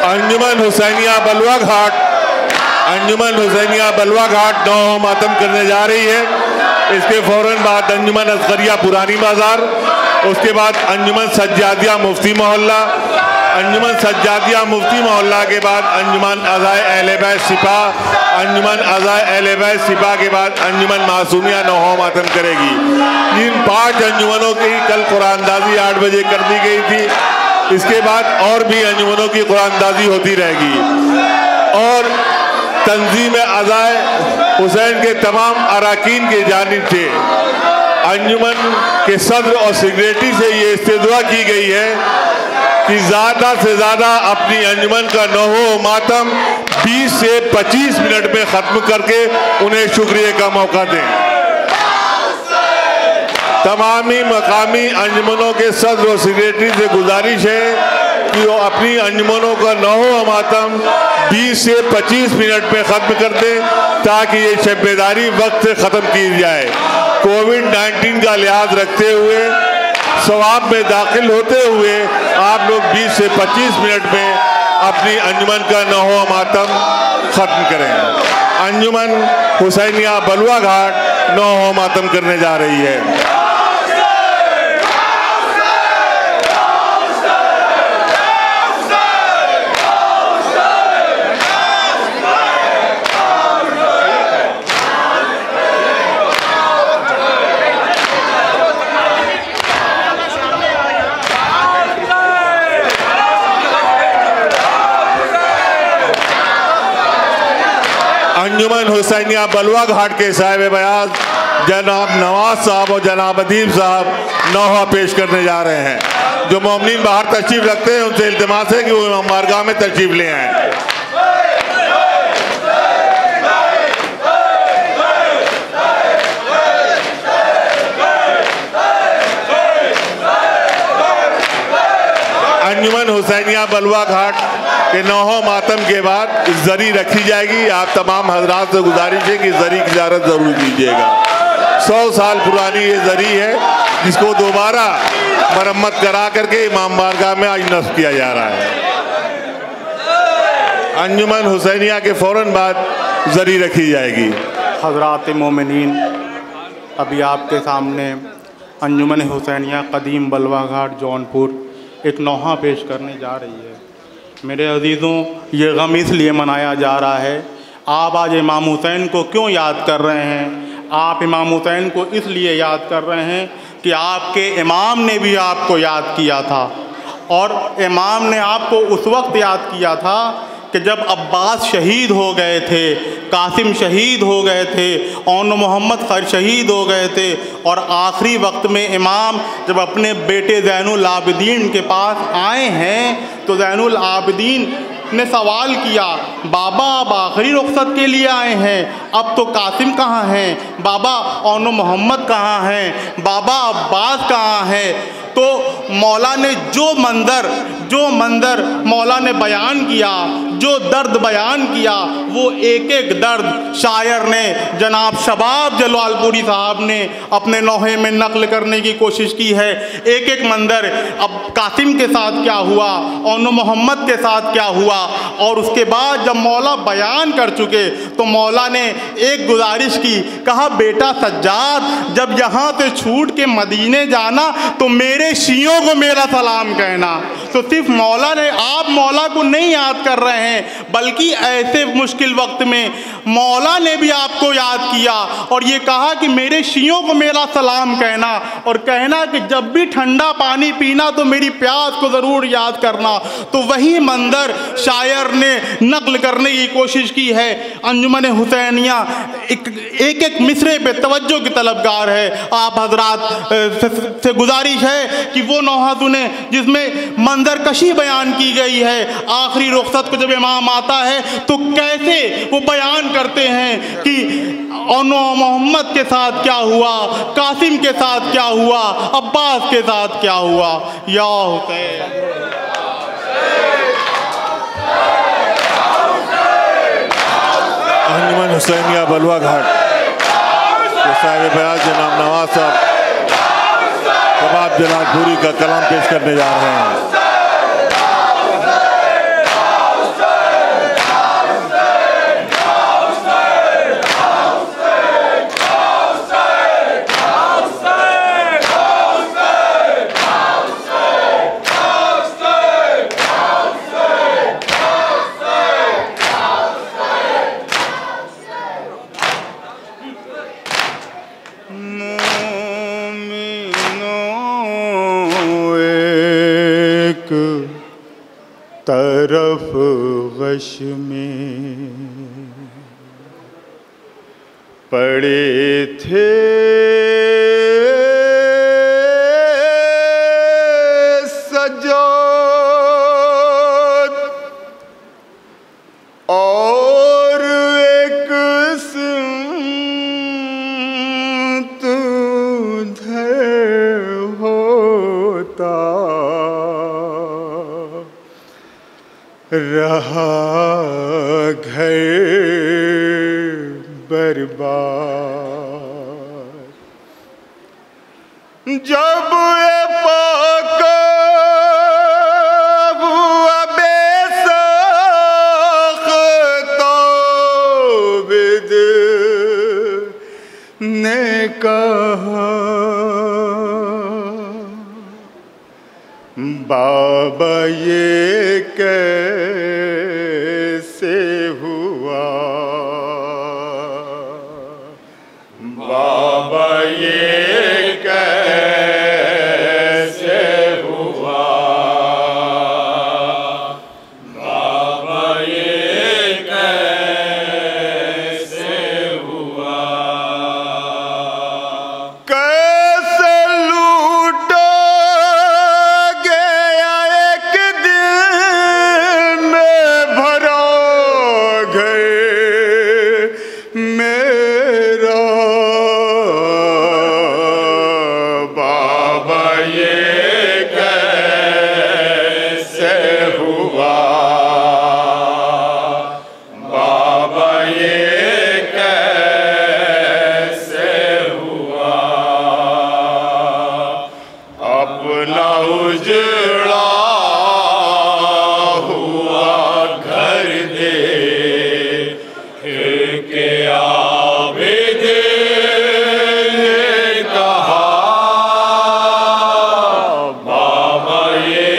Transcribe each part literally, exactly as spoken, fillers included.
अंजुमन हुसैनिया बलुआ घाट अंजुमन हुसैनिया बलुआ घाट नौ मातम करने जा रही है। इसके फौरन बाद अंजुमन असगरिया पुरानी बाजार, उसके बाद अंजुमन सज्जादिया मुफ्ती मोहल्ला, अंजुमन सज्जादिया मुफ्ती मोहल्ला के बाद अंजुमन अज़ाए अहले बैत सिपा, अंजुमन अज़ाए अहले बैत सिपा के बाद अंजुमन मासूमिया नौ मातम करेगी। इन पांच अंजुमनों की कल कुरानदाजी आठ बजे कर दी गई थी। इसके बाद और भी अंजुमनों की कुरानदाजी होती रहेगी और तंजीम अज़ाए हुसैन के तमाम अरकान की जानिब से अंजुमन के सदर और सेक्रेटरी से ये इस्तदआ की गई है कि ज़्यादा से ज़्यादा अपनी अंजुमन का नौहो मातम बीस से पच्चीस मिनट में ख़त्म करके उन्हें शुक्रिया का मौका दें। तमामी मकामी अंजुमनों के सदर और सेक्रेटरी से गुजारिश है कि वो अपनी अंजुमनों का नौहो मातम बीस से पच्चीस मिनट में ख़त्म कर दें ताकि ये शब्बेदारी वक्त से ख़त्म की जाए। कोविड नाइन्टीन का लिहाज रखते हुए सवाब में दाखिल होते हुए आप लोग बीस से पच्चीस मिनट में अपनी अंजुमन का नौहो मातम ख़त्म करें। अंजुमन हुसैनिया बलुआ घाट नौहो मातम करने जा रही है। अंजुमन हुसैनिया बलुआ घाट के साहिब बयान जनाब नवाज साहब और जनाब अदीब साहब नौहा पेश करने जा रहे हैं। जो मोमिनीन बाहर तशरीफ रखते हैं उनसे इल्तिमास है कि वो इमाम बारगाह में तशरीफ ले आएं। अंजुमन हुसैनिया बलुआ घाट के नौहो मातम के बाद जरी रखी जाएगी। आप तमाम हजरात से गुजारिश है कि जरी की ज़ियारत ज़रूर कीजिएगा। सौ साल पुरानी ये जरी है जिसको दोबारा मरम्मत करा करके इमाम बारगाह में आज नस्ब किया जा रहा है। अंजुमन हुसैनिया के फ़ौरन बाद जरी रखी जाएगी। हजरात मोमिनीन, अभी आपके सामने अंजुमन हुसैनिया कदीम बलुआ घाट जौनपुर एक नौहा पेश करने जा रही है। मेरे अजीज़ों, ये गम इसलिए मनाया जा रहा है, आप आज इमाम हुसैन को क्यों याद कर रहे हैं? आप इमाम हुसैन को इसलिए याद कर रहे हैं कि आपके इमाम ने भी आपको याद किया था और इमाम ने आपको उस वक्त याद किया था कि जब अब्बास शहीद हो गए थे, कासिम शहीद हो गए थे, औन मोहम्मद खर शहीद हो गए थे और आखिरी वक्त में इमाम जब अपने बेटे ज़ैनुल आबिदीन के पास आए हैं तो ज़ैनुल आबिदीन ने सवाल किया, बाबा आप आखिरी रुखसत के लिए आए हैं, अब तो कासिम कहाँ हैं, बाबा औन मोहम्मद कहाँ हैं, बाबा अब्बास कहाँ हैं? तो मौला ने जो मंज़र जो मंज़र मौला ने बयान किया, जो दर्द बयान किया, वो एक एक दर्द शायर ने जनाब शबाब जलालपुरी साहब ने अपने नौहे में नकल करने की कोशिश की है। एक एक मंज़र, अब कासिम के साथ क्या हुआ, औन मोहम्मद के साथ क्या हुआ, और उसके बाद जब मौला बयान कर चुके तो मौला ने एक गुजारिश की, कहा बेटा सज्जाद जब यहाँ से छूट के मदीने जाना तो मेरे शियों को मेरा सलाम कहना। तो सिर्फ मौला ने, आप मौला को नहीं याद कर रहे हैं बल्कि ऐसे मुश्किल वक्त में मौला ने भी आपको याद किया और ये कहा कि मेरे शियों को मेरा सलाम कहना और कहना कि जब भी ठंडा पानी पीना तो मेरी प्यास को ज़रूर याद करना। तो वही मंज़र शायर ने नकल करने की कोशिश की है। अंजुमन हुसैनिया एक एक, एक मिसरे पे तवज्जो की तलबगार है। आप हजरात से गुजारिश है कि वो नौहा सुने जिसमें मंजर कशी बयान की गई है। आखिरी रुखसत को जब इमाम आता है तो कैसे वो बयान करते हैं कि औन मोहम्मद के साथ क्या हुआ, कासिम के साथ क्या हुआ, अब्बास के साथ क्या हुआ। या हुसैन अंजुमन हुसैनिया बलुआ घाट के साहिब बयान जनाब नवाज साहब शबाब जलालपुरी का कलाम पेश करने जा रहे हैं। तरफ गश में पड़े थे सजाद और एक सिमत उधर होता रहा घर बर्बाद। जब ये पाका हुआ बेसाख्ता बिद ने कहा बाबा ये कैसे हुआ, बाबा ये कैसे हुआ, बाबा ये कैसे हुआ, कैसे लूटा गया एक दिन में भरा घर मेरा, बाबा ये कैसे हुआ, बाबा ये कैसे हुआ, अपना उजड़ा हुआ घर दे के आबिद ने कहा बाबा ये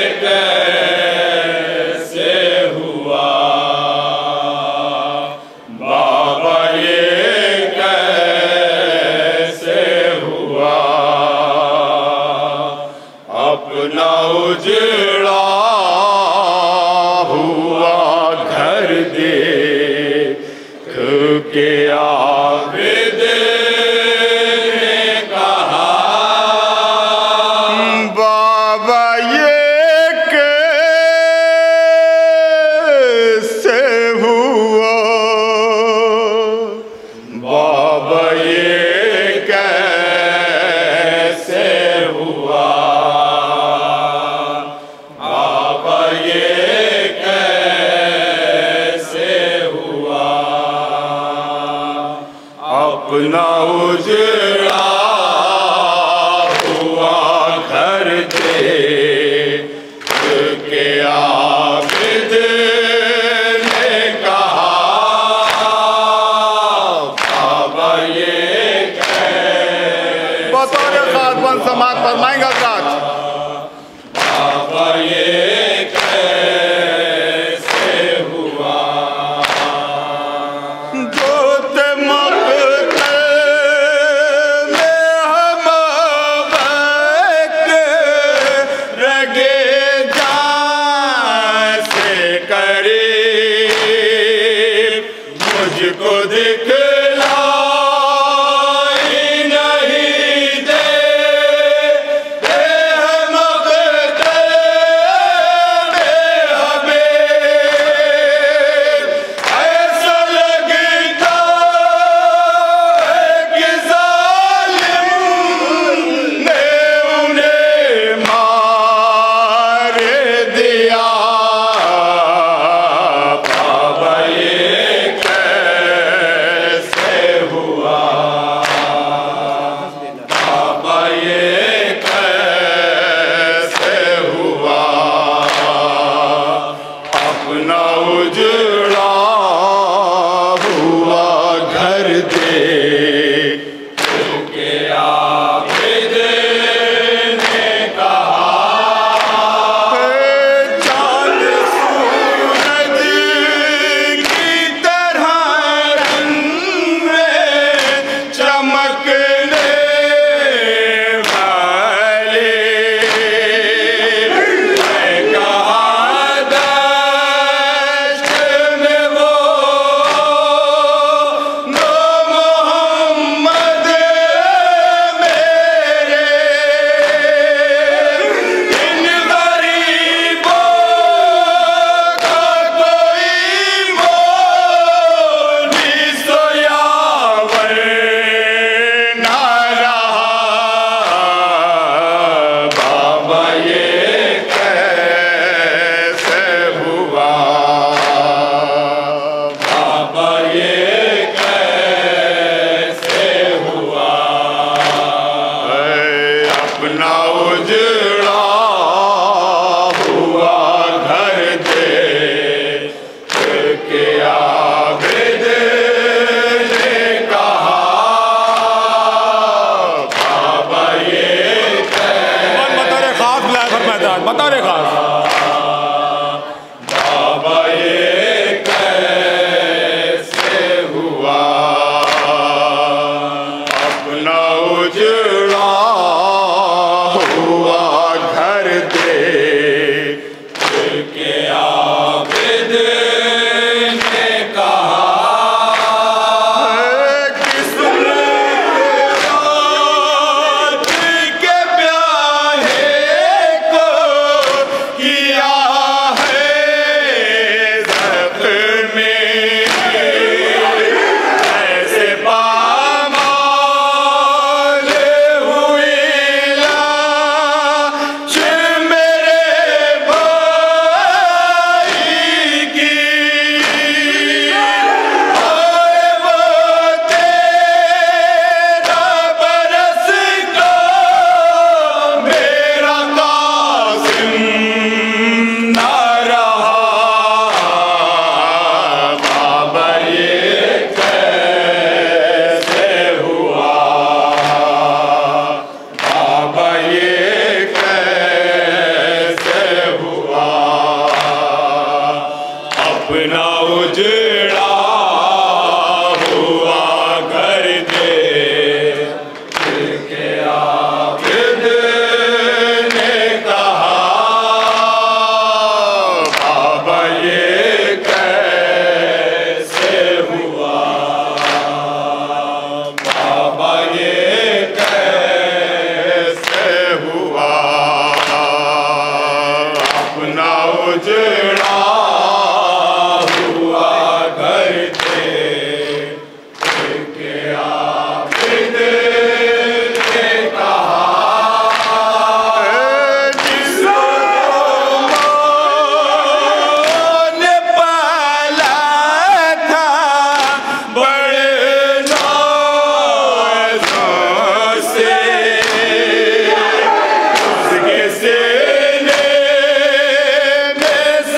कैसे हुआ, बाबा ये कैसे हुआ, अपना उजड़ा हुआ घर देख के आबिद ने कहा बाबा ये कैसे हुआ, बाबा ये कैसे हुआ, बाबा ये कैसे हुआ, अपना उजड़ा हुआ घर देख के आबिद ने कहा बाबा ये कैसे, बतौर खातवन समाज फरमाएंगे हज़रात, बाबा ये कैसे हुआ, जोत मक़तल में हम के रगे जान से करीब मुझको दिखलाई नहीं दे, अपना उजड़ा हुआ घर देख के आबिद ने कहा बाबा ये बता रहे खास लाइव मैदान बता रहे खास बाबा ये कैसे हुआ अपना उजड़ा हुआ घर देख के आबिद ने कहा किसने रात के प्याहे को किया है ज़ख्म में ऐसे पामाल हुई लाश मेरे भाई की आए वो तेरा बरस का मेरा कासिम ना रहा बाबा ये कैसे हुआ बाबा ये कैसे हुआ अपना उजड़ा हुआ घर देख के आबिद ने कहा बाबा ये कैसे हुआ बाबा ये कैसे हुआ अपना उजड़ा हुआ घर देख के आबिद ने कहा जिसको ने पाला था बड़े नाज़ों से उसके सीने में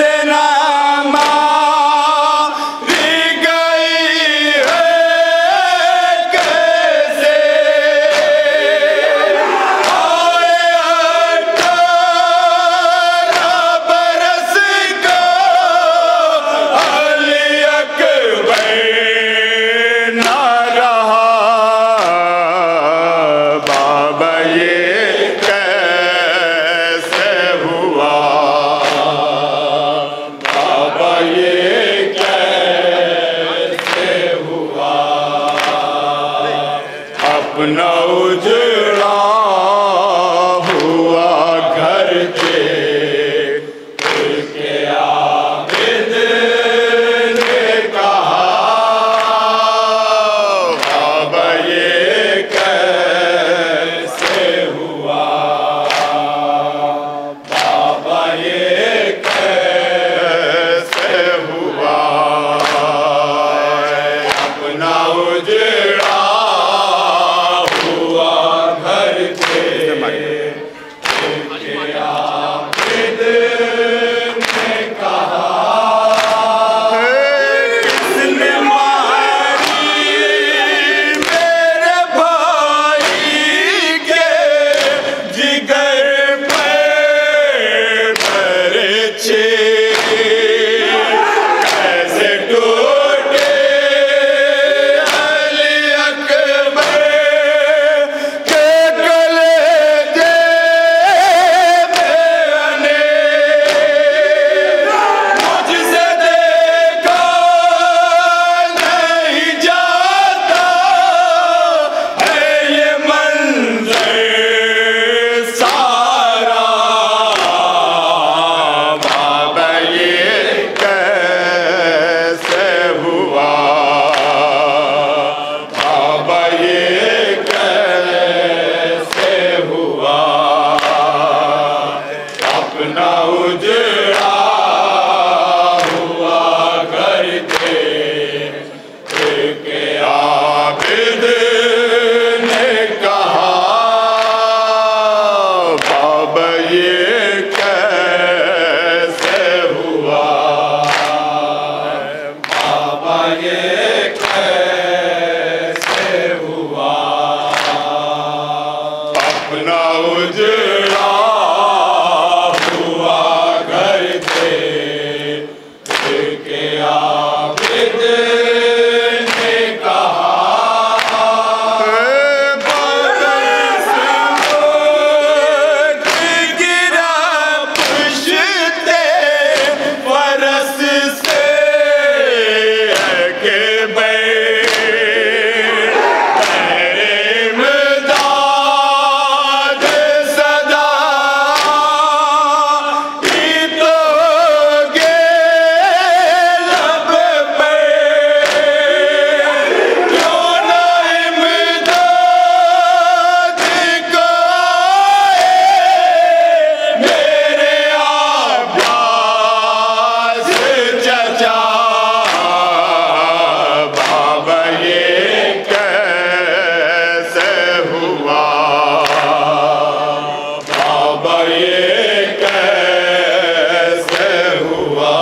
बाबा ये कैसे हुआ,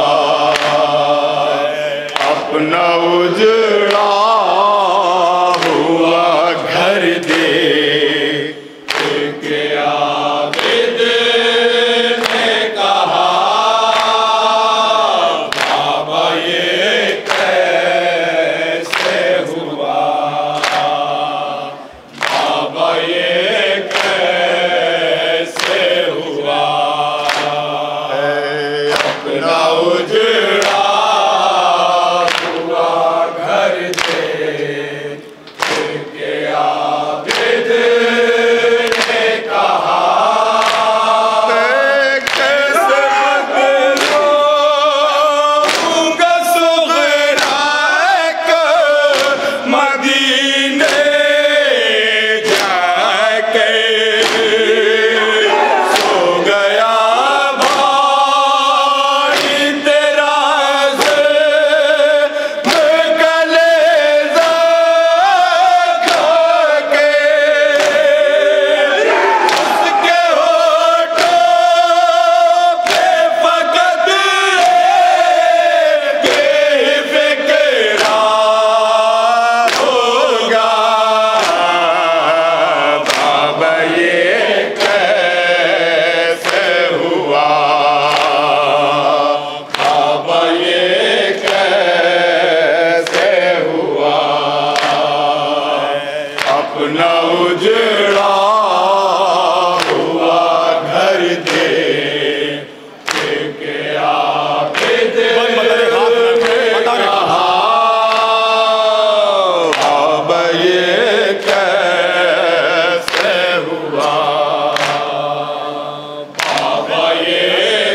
अपना उजड़ा हुआ घर देख के आबिद ने कहा, बाबा ये कैसे हुआ, बाबा ये कैसे हुआ, अपना उजड़ा हुआ घर देख के आबिद ने कहा, कैसे बदलूंगा सुगराक मदीने जाके, सो गया भाई तेरा कलेजा खाके, उसके होठों पे फकत के फिक्रा होगा, बाबा ये कैसे हुआ, बाबा ये कैसे हुआ, अपना उजड़ा हुआ घर देख के आबिद ने कहा, बाबा ये कैसे हुआ, बाबा ये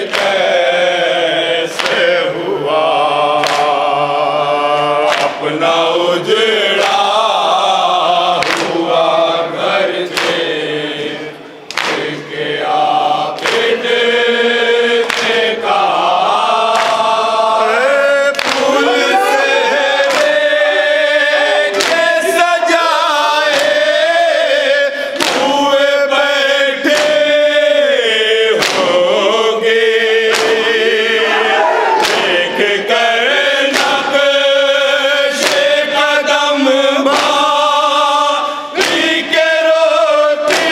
कैसे हुआ, अपना उजड़ा हुआ घर देख के आबिद ने कहा, फूल से के सजाए हुए बैठे होंगे, देख कर नक्शे कदम भाई के रोते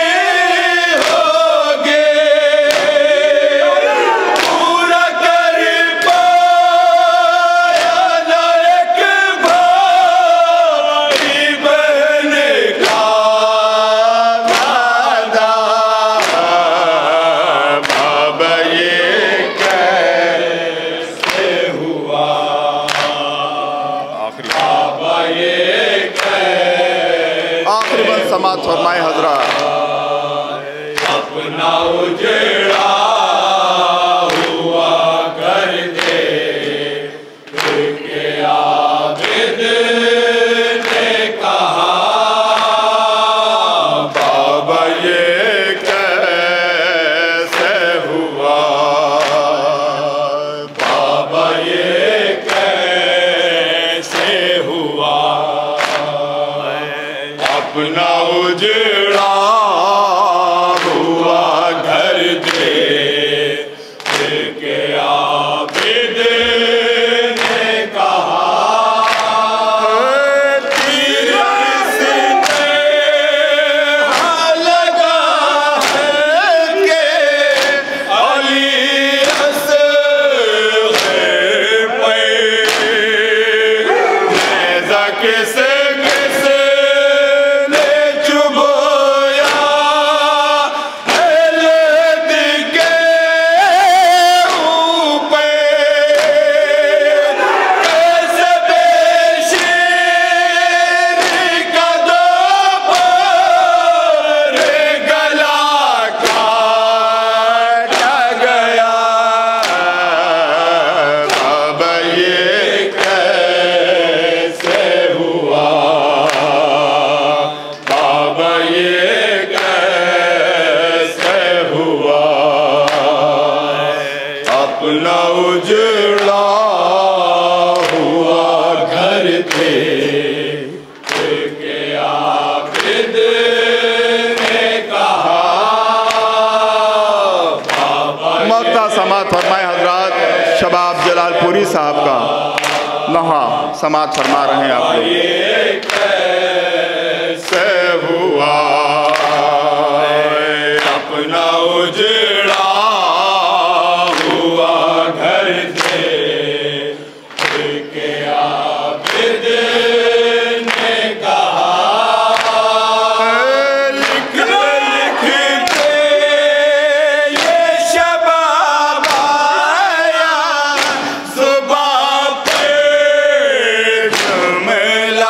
होंगे, पूरा कर पाया ना एक भाई बहन का वादा, बाबा ये कैसे हुआ, बाबा ये कैसे आखिरी बंद समात फरमाए हजरत। अपना उजड़ा हुआ घर देख के आबिद ने कहा, बाबा ये कैसे हुआ, बाबा ये कैसे हुआ, अपना उजड़ा हुआ घर देख के आबिद ने कहा, तीर किसने लगा है के अली असग़र पे, नेज़ा किसे किसे ने चुभोया लद के ऊपर, कैसे बेशीर कदम पर गला काटा गया, बाबा ये कैसे हुआ, बाबा ये कैसे हुआ, अपना उजड़ा हुआ घर देख के आबिद ने कहा, समात फरमाए हजरात शबाब जलालपुरी साहब का नहा समात फरमा रहे हैं आप लोग। कैसे हुआ अपना उजड़ा हुआ घर दे के आबिद ने कहा लिख लिख के ये शबाब आया सुबह पे जुमला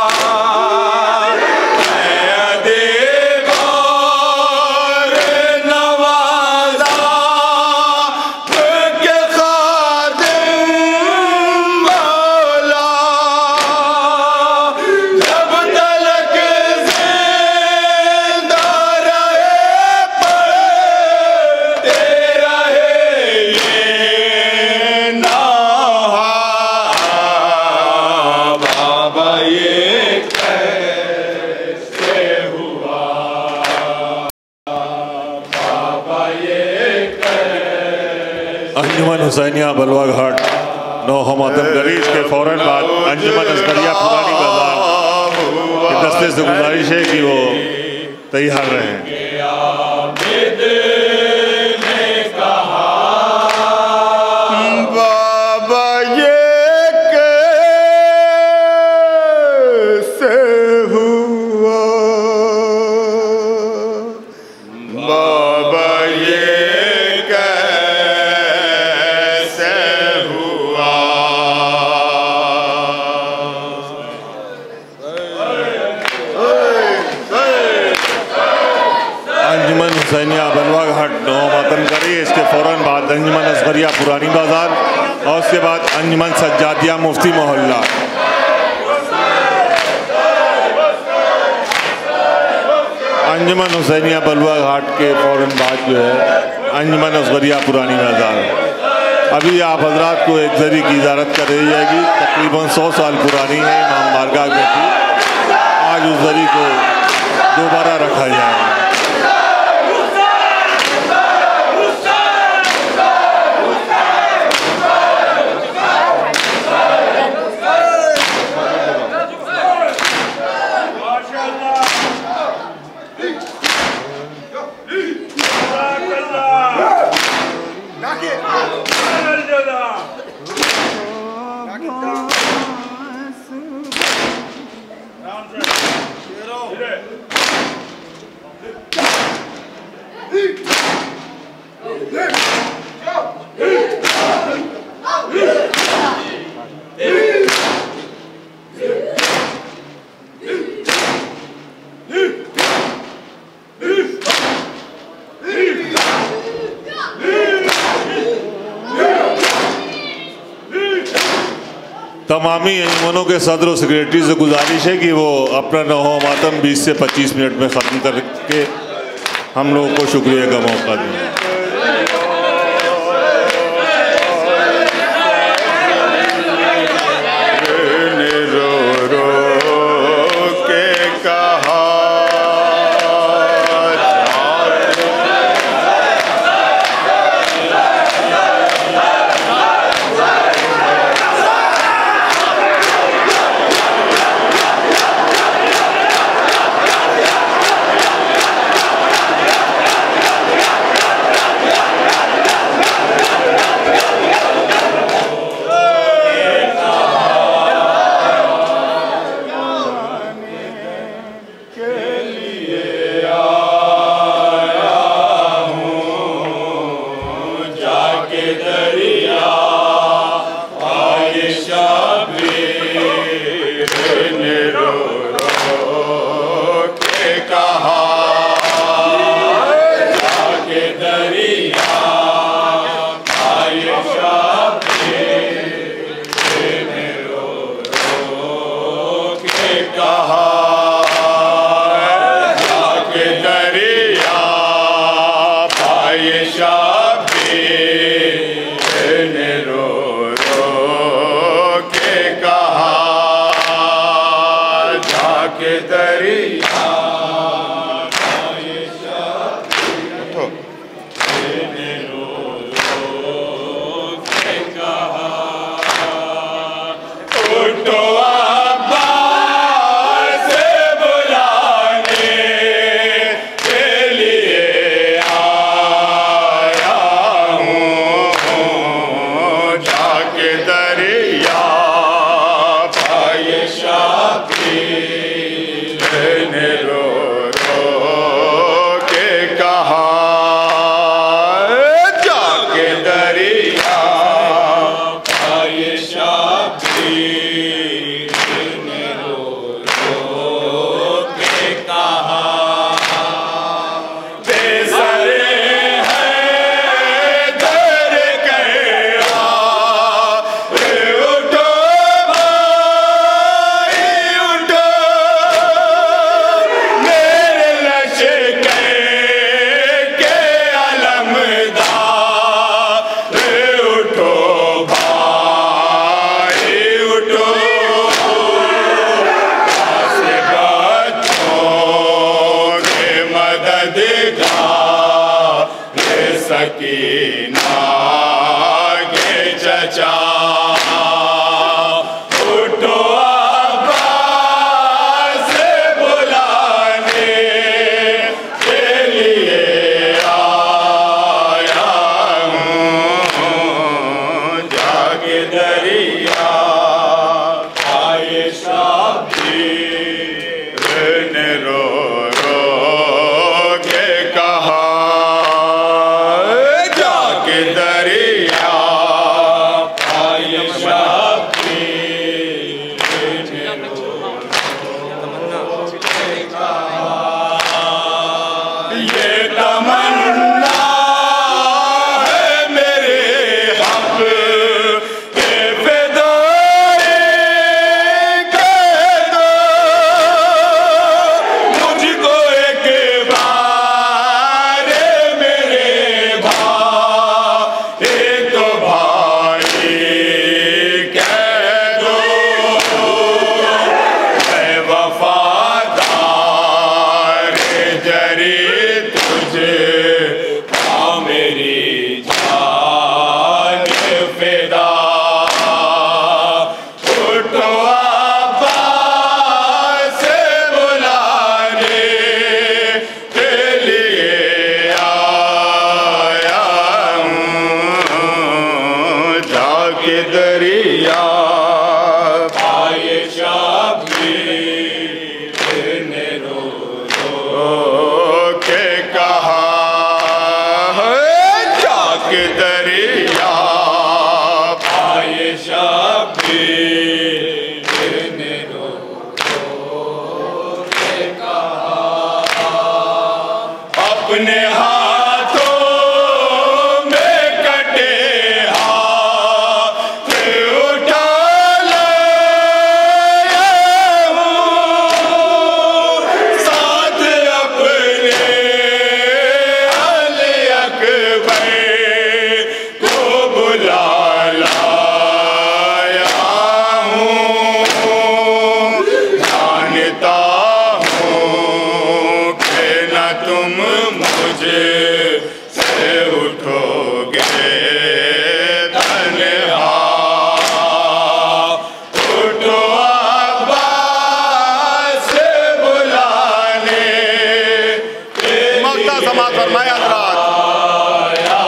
अंजुमन हुसैनिया बलवा घाट नौहा मातम करी। इसके फौरन बाद अंजुमन असगरिया पुरानी बाजार के दस्ते से गुजारिश है कि वो तैयार रहें। बाबा ये कैसे हुआ बाबा ये अंजुमन हुसैनिया बलवा घाट नौ मातम करी। इसके फ़ौरन बाद अंजुमन असगरिया पुरानी बाजार और उसके बाद अंजुमन सज्जादिया मुफ्ती मोहल्ला। अंजुमन हुसैनिया बलवा घाट के फ़ौरन बाद जो है अंजुमन असगरिया पुरानी बाजार। अभी आप हजरात को एक जरी की इजारत कर रही जाएगी, तकरीबन सौ साल पुरानी है, इमाम बारगाह में थी। आज उस जरी को दोबारा रखा जाएगा। तमामी अंजुमनों के सदर और सेक्रेटरी से गुजारिश है कि वो अपना नौहा मातम बीस से पच्चीस मिनट में ख़त्म करके हम लोगों को शुक्रिया का मौका दें। सकीना के चचा उठो अब्बास बुलाने के लिए आया हूँ जागे दरिया आए शाबीर ने रो रो के कहा जाके दरिया आए शाबीर ने रो रो के कहा ये तमन्ना है मेरे हक के फिदाई कह दो मुझको एक बार मेरे भाई एक भाई कह दो मैं वफादार जरी तुझे आ मेरी जान फिदा उठो अब्बास बुलाने के लिए आया हूँ जाके दरिया आए शाबीर ने रो रो के कहा जाके दरिया आए शाबीर ने रो रो के कहा अपने हाथों में कटे हाथ उठा लाया हूँ साथ अपने अली अकबर को बुला लाया हूँ जानता हूँ कि न तुम मुझे से उठोगे तन्हा उठो अब्बास बुलाने मक्ता समाज फरमाया हजरात। आया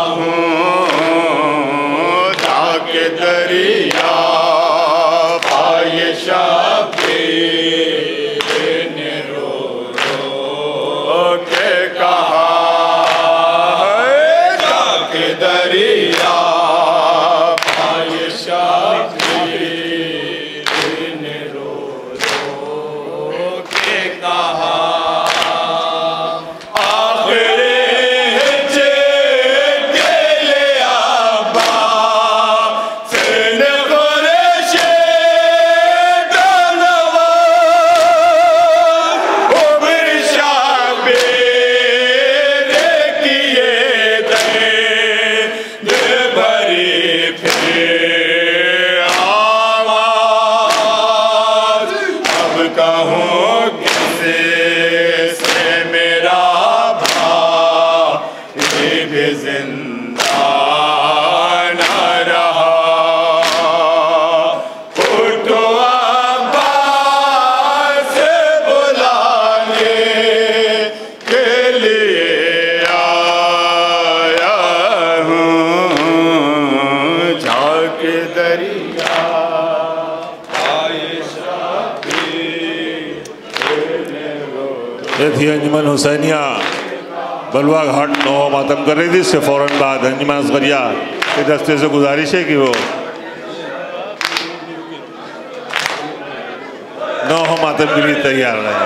हूँ जाके दरिया आए शाबीर ने रो रो के कहा जाके दरिया आए शाबीर ने रो रो के कहा आखिरी चेले अब्बास ने कुरैशी दानवा उम्र शाबीर किए दर्द भरी फिर आवाज अब कहूँ किसे से मेरा भाई भी जिंदा न रहा उठो अब्बास बुलाने के लिए आया हूँ जाके दरिया आए शाबीर ने रो ये थी अंजुमन हुसैनिया बलुआ घाट नौ मातम कर रही थी। इससे फ़ौरन बाद अंजुमन असगरिया के दस्ते से गुजारिश है कि वो नौ मातम के लिए तैयार रहे।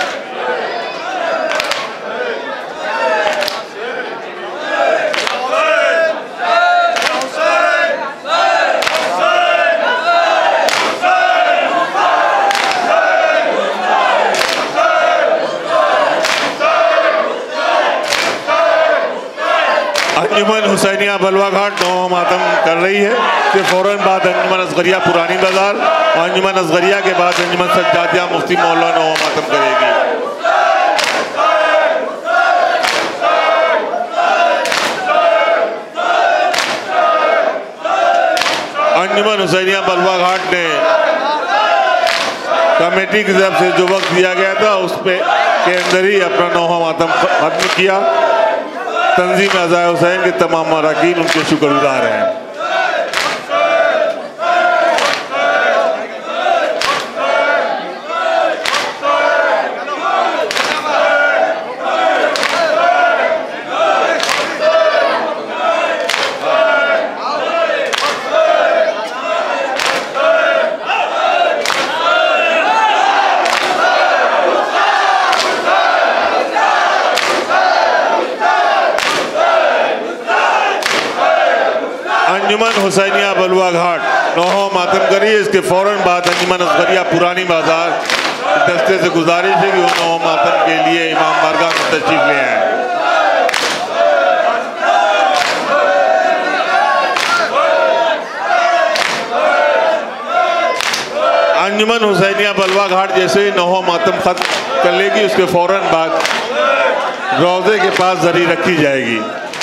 अंजुमन हुसैनिया बलुआ घाट नौ मातम कर रही है। फिर फ़ौरन बाद अंजुमन असगरिया पुरानी बाजार और अंजुमन असगरिया के बाद अंजुमन सज्जादिया मुफ्ती मौला नौ मातम करेगी। अंजुमन हुसैनिया बलवा घाट ने कमेटी की तरफ से जो वक्त दिया गया था उस पे के अंदर ही अपना नौवां मातम खत्म किया। तंजीम अज़ाए हुसैन के तमाम अरकान उनके शुक्रगुजार हैं। अंजुमन हुसैनिया बलवा घाट नौवां मातम करी। इसके फ़ौरन बाद अंजुमन असगरिया पुरानी बाजार दस्ते से गुजारिश है कि वो नौवां मातम के लिए इमाम बारगाह में तशरीफ ले आए। अंजुमन हुसैनिया बलवा घाट जैसे ही नौवां मातम खत्म कर लेगी उसके फ़ौरन बाद रोज़े के पास जरी रखी जाएगी।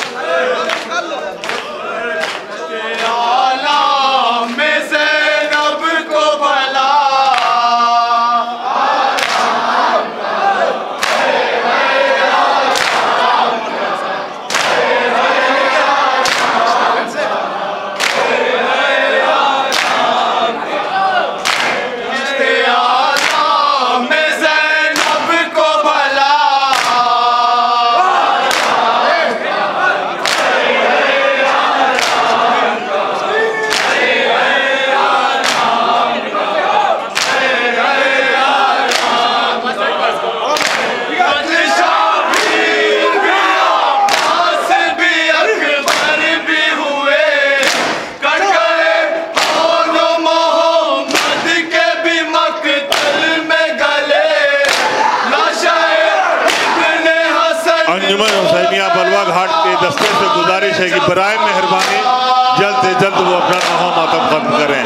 अंजुमन हुसैनिया बलवा घाट के दस्ते से गुजारिश है कि बराए मेहरबानी जल्द से जल्द वो अपना नौवां मातम खत्म करें।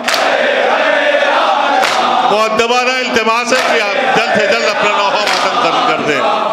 मुअद्दबाना इल्तिमास है कि आप जल्द से जल्द अपना नौवां मातम खत्म कर दें।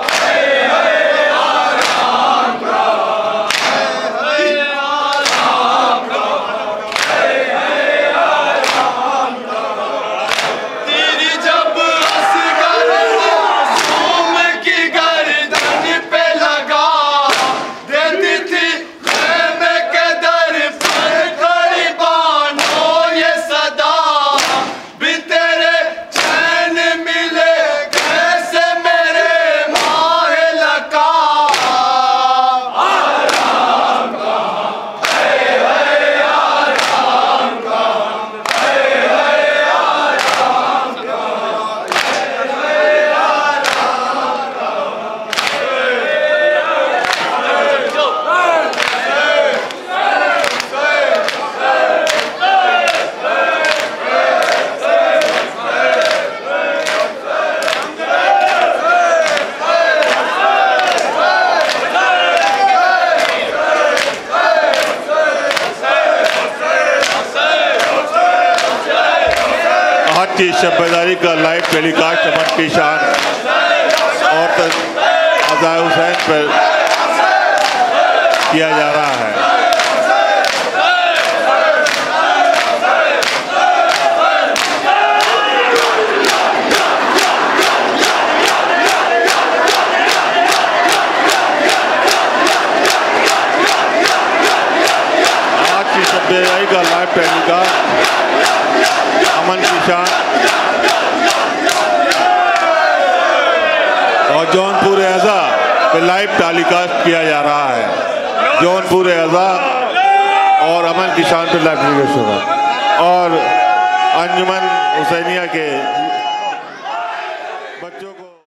आज की शब्बेदारी का लाइव टेलीकास्ट अमन की शान और अज़ाए हुसैन पर किया जा रहा है। आज की शब्बेदारी का लाइव टेलीकास्ट अमन की शान और जौनपुर एज़ा पे लाइव टेलीकास्ट किया जा रहा है। जौनपुर एज़ा और अमन की शान पे लाइव टेलीकास्ट होगा और अंजुमन हुसैनिया के